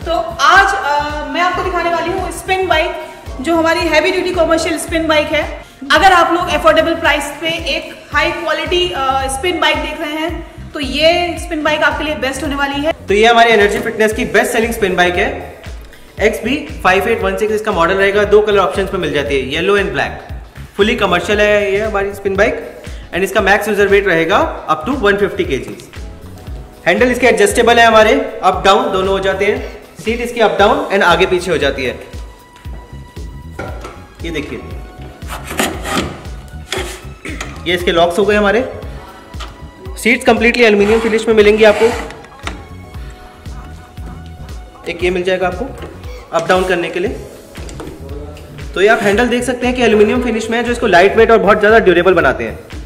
तो आज मैं आपको दिखाने वाली हूँ स्पिन बाइक, जो हमारी heavy duty commercial spin bike है। अगर आप लोग अफोर्डेबल प्राइस पे एक हाई क्वालिटी स्पिन बाइक देख रहे हैं तो ये स्पिन बाइक आपके लिए बेस्ट होने वाली है। तो ये हमारी एनर्जी फिटनेस की बेस्ट सेलिंग स्पिन बाइक है। XB5816 इसका मॉडल रहेगा। 2 कलर ऑप्शंस पे मिल जाती है, yellow and black. Fully commercial है ये हमारी स्पिन बाइक एंड इसका मैक्स यूजर वेट रहेगा अप टू 150 kg। हैंडल इसके एडजस्टेबल है, हमारे अप डाउन दोनों हो जाते हैं। सीट इसकी अप डाउन एंड आगे पीछे हो जाती है। ये देखिए, ये इसके लॉक्स हो गए हमारे। सीट्स कंप्लीटली एल्युमिनियम फिनिश में मिलेंगी आपको। एक ये मिल जाएगा आपको अप डाउन करने के लिए। तो ये आप हैंडल देख सकते हैं कि एल्युमिनियम फिनिश में है, जो इसको लाइट वेट और बहुत ज़्यादा ड्यूरेबल बनाते हैं।